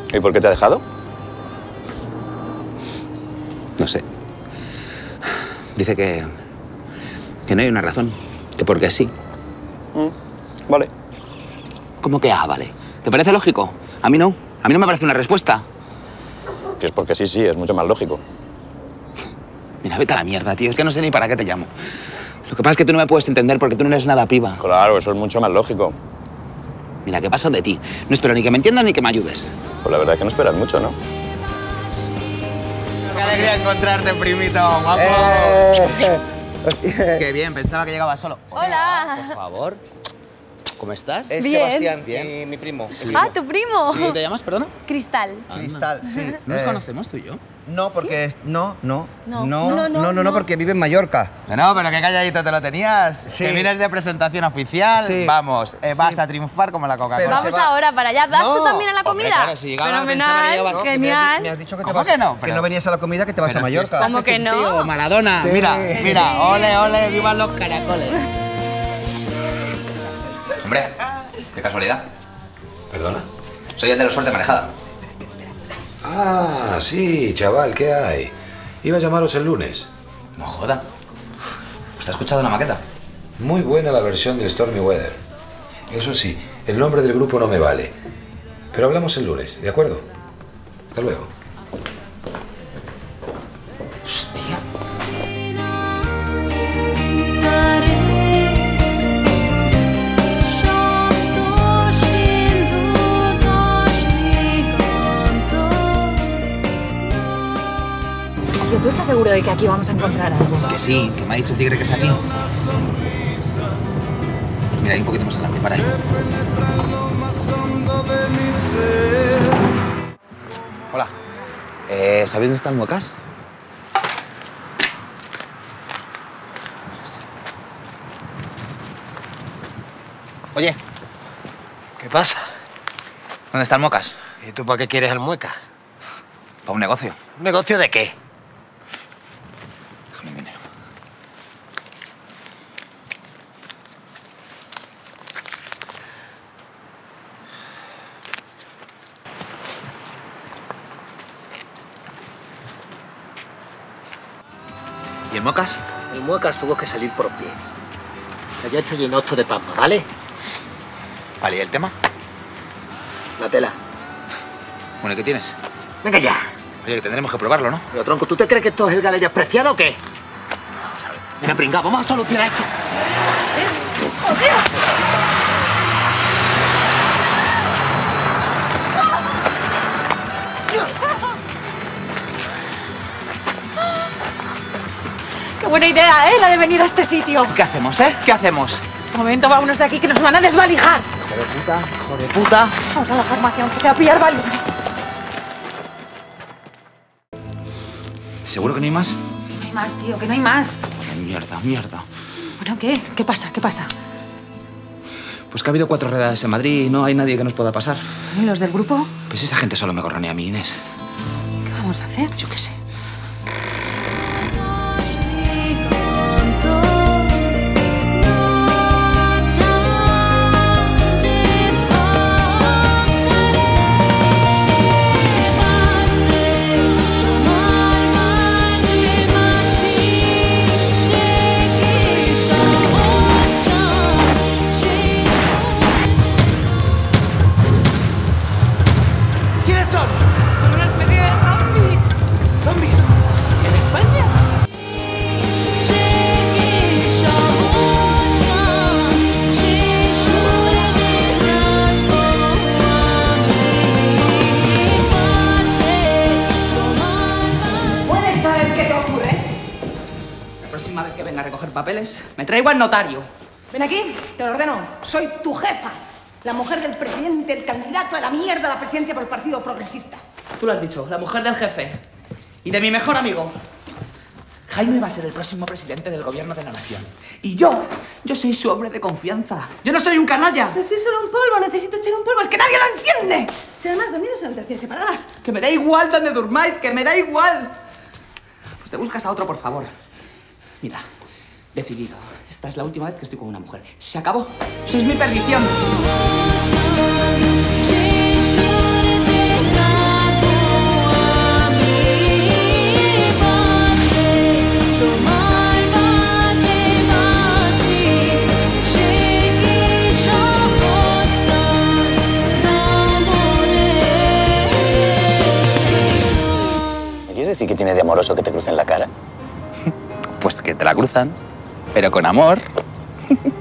¿Y por qué te ha dejado? No sé. Dice que no hay una razón, que porque sí. Vale. ¿Cómo que vale? ¿Te parece lógico? A mí no. A mí no me parece una respuesta. Que es porque sí, es mucho más lógico. Mira, vete a la mierda, tío. Es que no sé ni para qué te llamo. Lo que pasa es que tú no me puedes entender porque tú no eres nada piba. Claro, eso es mucho más lógico. Mira, ¿qué paso de ti? No espero ni que me entiendas ni que me ayudes. Pues la verdad es que no esperas mucho, ¿no? Qué alegría encontrarte, primito, guapo. Qué bien, pensaba que llegaba solo. Hola. Por favor. ¿Cómo estás? Bien. Sebastián, Bien. mi primo. Ah, ¿tu primo? ¿Sí te llamas, perdona? Cristal. Cristal, sí. ¿No nos conocemos tú y yo? No, porque... No, No, porque vive en Mallorca. No, pero qué calladito te lo tenías. Sí. Que vienes de presentación oficial. Sí. Vamos, vas Sí. a triunfar como la Coca-Cola. Pero Vamos se va. ahora para allá. ¿Vas tú No. también a la Hombre, comida? claro, si llegaba, pensaba que Fenomenal, llevaba- No, que genial. me has dicho que te ¿Cómo vas... que no? Que no venías a la comida, que te vas a Pero si Mallorca. estás ¿Cómo que hecho un no? tío, Maradona. Sí. Mira, ole, ole, vivan los caracoles. Hombre, qué casualidad. ¿Perdona? Soy el de los Fuerte Marejada. Ah, sí, chaval, ¿qué hay? Iba a llamaros el lunes. No joda. ¿Usted ha escuchado la maqueta? Muy buena la versión del Stormy Weather. Eso sí, el nombre del grupo no me vale. Pero hablamos el lunes, ¿de acuerdo? Hasta luego. Hostia. Tío, ¿tú estás seguro de que aquí vamos a encontrar algo? Que sí, que me ha dicho el tigre que es aquí. Mira, ahí un poquito más adelante, para ahí. Hola. ¿Sabéis dónde están Muecas? Oye, ¿Qué pasa? ¿dónde están Mocas? ¿Y tú para qué quieres al Mueca? Para un negocio. ¿Un negocio de qué? Déjame el dinero. ¿Y el Mocas? El Muecas tuvo que salir por pie. Ayer se llenó esto de pasma, ¿vale? Vale, ¿y el tema? La tela. Bueno, ¿y qué tienes? Venga ya. Oye, que tendremos que probarlo, ¿no? Pero tronco, ¿tú te crees que esto es el Galera despreciado o qué? Vamos a ver. Mira, pringao, vamos a solucionar esto. Qué buena idea, ¿eh? La de venir a este sitio. ¿Qué hacemos, ¿Qué hacemos? Un momento, vámonos de aquí que nos van a desvalijar. Hijo de puta, hijo de puta. Vamos a la farmacia, aunque sea a pillar valor. ¿Seguro que no hay más? No hay más, tío, que no hay más. Mierda, mierda. Bueno, ¿qué? ¿Qué pasa? ¿Qué pasa? Pues que ha habido 4 redades en Madrid y no hay nadie que nos pueda pasar. ¿Y los del grupo? Pues esa gente solo me gorronea a mí, Inés. ¿Qué vamos a hacer? Yo qué sé. ¿Quiénes son? Son una especie de zombie. ¿Zombies? ¿En España? ¿Puedes saber qué te ocurre? La próxima vez que venga a recoger papeles, me traigo al notario. Ven aquí, te lo ordeno. Soy tu jefa, la mujer del presidente, el candidato a la mierda a la presidencia por el Partido Progresista. Tú lo has dicho, la mujer del jefe. Y de mi mejor amigo. Jaime va a ser el próximo presidente del gobierno de la nación. Y yo soy su hombre de confianza. Yo no soy un canalla. Pero si es solo un polvo, necesito echar un polvo, es que nadie lo entiende. Si además dormidos en habitaciones separadas. Que me da igual donde durmáis, que me da igual. Pues te buscas a otro, por favor. Mira, decidido. Esta es la última vez que estoy con una mujer. Se acabó. Sois mi perdición. She shouldn't be done. decir que tiene de amoroso que te crucen la cara? Pues que te la cruzan, pero con amor.